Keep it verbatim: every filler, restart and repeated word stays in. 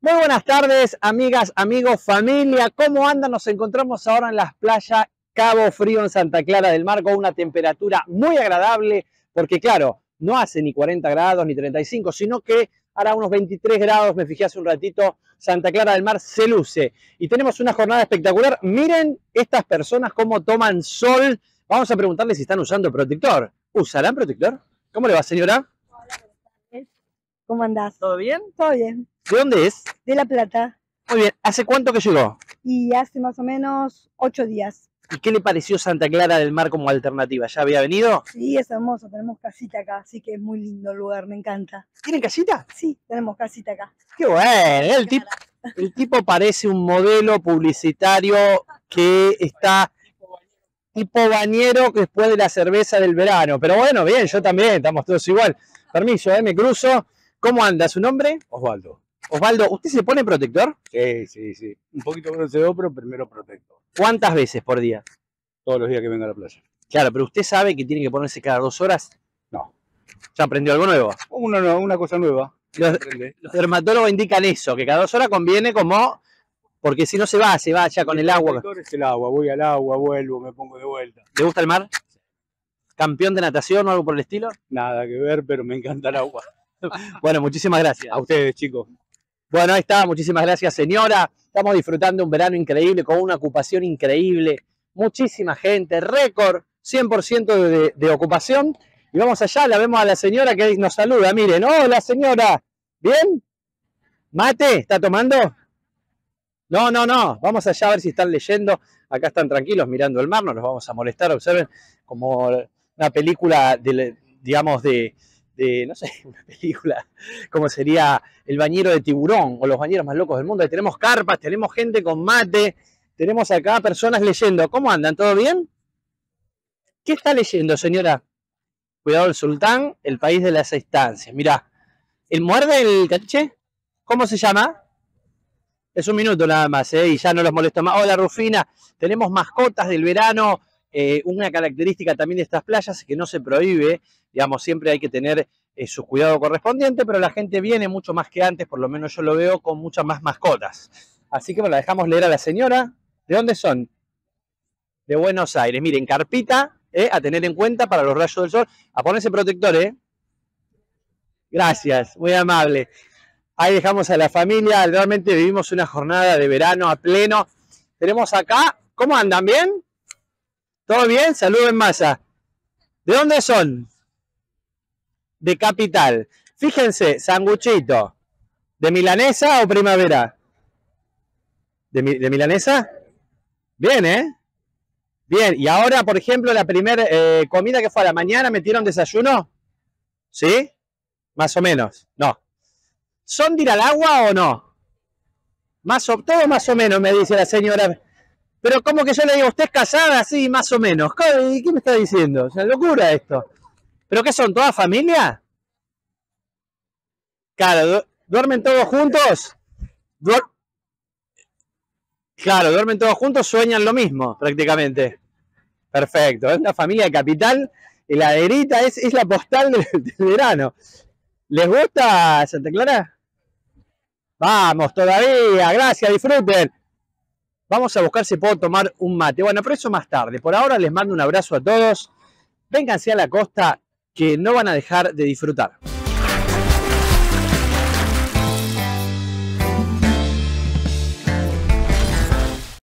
Muy buenas tardes, amigas, amigos, familia. ¿Cómo andan? Nos encontramos ahora en las playas Cabo Frío en Santa Clara del Mar con una temperatura muy agradable porque, claro, no hace ni cuarenta grados ni treinta y cinco, sino que hará unos veintitrés grados. Me fijé hace un ratito, Santa Clara del Mar se luce. Y tenemos una jornada espectacular. Miren estas personas cómo toman sol. Vamos a preguntarles si están usando protector. ¿Usarán protector? ¿Cómo le va, señora? ¿Cómo andás? ¿Todo bien? Todo bien. ¿De dónde es? De La Plata. Muy bien. ¿Hace cuánto que llegó? Y hace más o menos ocho días. ¿Y qué le pareció Santa Clara del Mar como alternativa? ¿Ya había venido? Sí, es hermoso. Tenemos casita acá, así que es muy lindo el lugar, me encanta. ¿Tienen casita? Sí, tenemos casita acá. ¡Qué bueno! El tipo, el tipo parece un modelo publicitario que está tipo bañero después de la cerveza del verano. Pero bueno, bien, yo también, estamos todos igual. Permiso, ¿eh? Me cruzo. ¿Cómo anda? ¿Su nombre? Osvaldo. Osvaldo, ¿usted se pone protector? Sí, sí, sí. Un poquito bronceado, pero primero protector. ¿Cuántas veces por día? Todos los días que venga a la playa. Claro, pero usted sabe que tiene que ponerse cada dos horas. No. ¿Ya aprendió algo nuevo? Una, no- una cosa nueva. Los, Aprende. los dermatólogos indican eso, que cada dos horas conviene como... Porque si no se va, se va ya con el agua. protector es el agua. Voy al agua, vuelvo, me pongo de vuelta. ¿Le gusta el mar? ¿Campeón de natación o algo por el estilo? Nada que ver, pero me encanta el agua. Bueno, muchísimas gracias. A ustedes, chicos. Bueno, ahí está, muchísimas gracias, señora. Estamos disfrutando un verano increíble, con una ocupación increíble. Muchísima gente, récord, cien por ciento de, de ocupación. Y vamos allá, la vemos a la señora que nos saluda. Miren, hola señora, ¿bien? ¿Mate? ¿Está tomando? No, no, no, vamos allá a ver si están leyendo. Acá están tranquilos mirando el mar, no los vamos a molestar. Observen como una película, de, digamos, de... de, no sé, una película, como sería El bañero de tiburón o Los bañeros más locos del mundo. Ahí tenemos carpas, tenemos gente con mate, tenemos acá personas leyendo. ¿Cómo andan? ¿Todo bien? ¿Qué está leyendo, señora? Cuidado el sultán, el país de las estancias. Mirá, ¿el muerde el caché? ¿Cómo se llama? Es un minuto nada más, ¿eh? Y ya no los molesto más. Hola, Rufina. Tenemos mascotas del verano. Eh, una característica también de estas playas es que no se prohíbe, digamos, siempre hay que tener eh, su cuidado correspondiente, pero la gente viene mucho más que antes, por lo menos yo lo veo, con muchas más mascotas. Así que bueno, la dejamos leer a la señora. ¿De dónde son? De Buenos Aires. Miren, carpita, eh, a tener en cuenta para los rayos del sol. A ponerse protector, ¿eh? Gracias, muy amable. Ahí dejamos a la familia. Realmente vivimos una jornada de verano a pleno. Tenemos acá, ¿cómo andan? ¿Bien? ¿Todo bien? Saludos en masa. ¿De dónde son? De Capital. Fíjense, sanguchito. ¿De milanesa o primavera? ¿De, de milanesa? Bien, ¿eh? Bien. Y ahora, por ejemplo, la primera eh, comida que fue a la mañana, ¿metieron desayuno? ¿Sí? Más o menos. No. ¿Son de ir al agua o no? Más o, todo más o menos, me dice la señora. Pero como que yo le digo, ¿usted es casada? Sí, más o menos. ¿Qué me está diciendo? Es una locura esto. ¿Pero qué son? ¿Toda familia? Claro, ¿duermen todos juntos? Duer... Claro, duermen todos juntos, sueñan lo mismo, prácticamente. Perfecto, es una familia de Capital. Heladerita, es, es la postal del, del verano. ¿Les gusta Santa Clara? Vamos, todavía, gracias, disfruten. Vamos a buscar si puedo tomar un mate. Bueno, pero eso más tarde. Por ahora les mando un abrazo a todos. Vénganse a la costa que no van a dejar de disfrutar.